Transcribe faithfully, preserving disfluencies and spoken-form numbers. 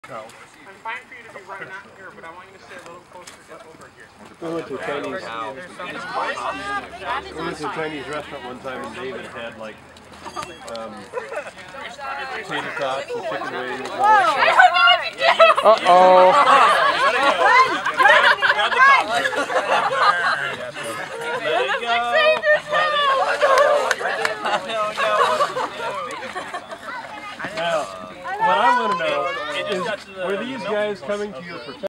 No. I'm fine for you to be right out here, but I want you to stay a little closer to over here. We went to a Chinese. We went to a Chinese restaurant one time, and David had like um, potato tots and chicken wings. Whoa! I don't know what to do. Uh oh. Grab the top. Let it go. Now, what I want to know is, were these guys coming to your protection?